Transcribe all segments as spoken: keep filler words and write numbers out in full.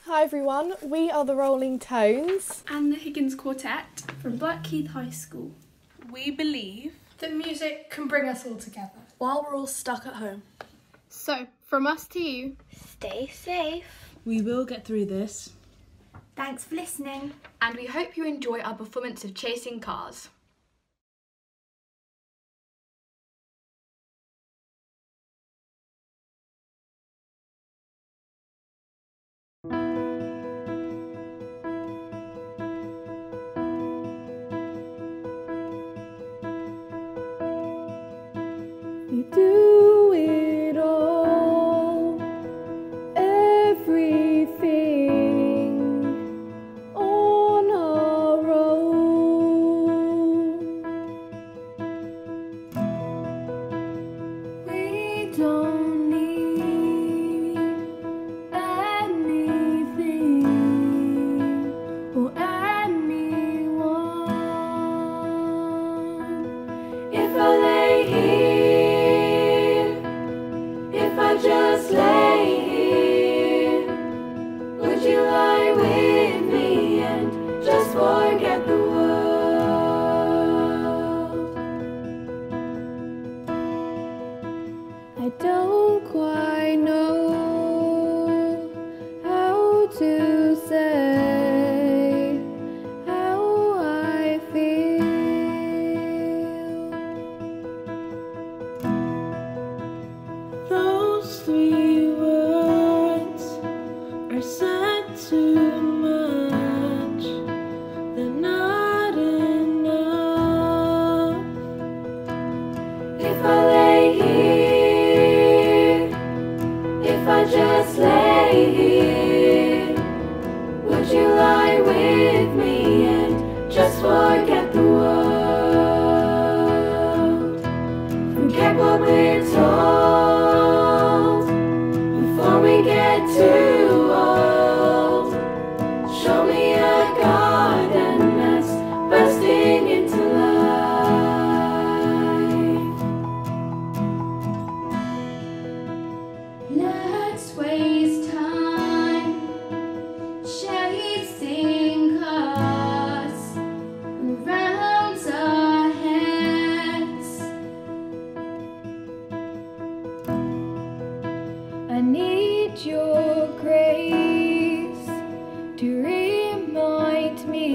Hi everyone, we are the Rolling Tones and the Higgins Quartet from Blackheath High School. We believe that music can bring us all together while we're all stuck at home. So, from us to you, stay safe. We will get through this. Thanks for listening. And we hope you enjoy our performance of Chasing Cars. We do it all, everything on our own. We don't need anything or anyone. If I lay here, if I just lay here, would you lie with me and just forget the world? I don't quite know how to say how I feel. Those three words are said too much, they're not enough. If I lay here, if I just lay here, would you lie with me and just forget the world? Forget what we're told before we get too old. Show me a garden that's bursting into life. Let's waste time chasing cars around our heads. I need your grace to remind me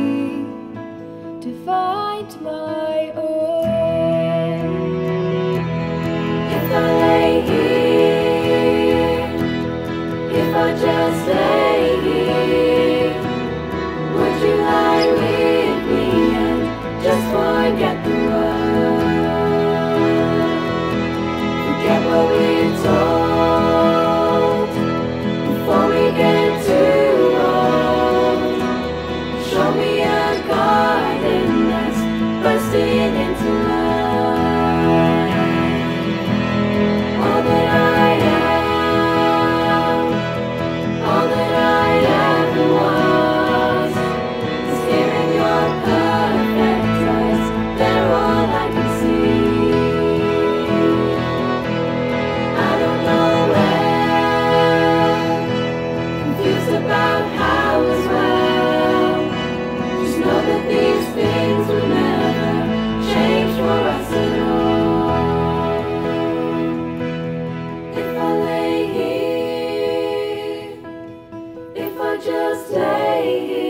to find my own. If I lay here, if I just lay here, would you lie with me and just forget the world? Forget what we're told before we get too old. Show me a garden that's bursting into life. All that I am, all that I ever was, is here in your perfect eyes. They're all I can see. I don't know where, confused about how as well. Just know that these things will never change for us at all. If I lay here, if I just lay here,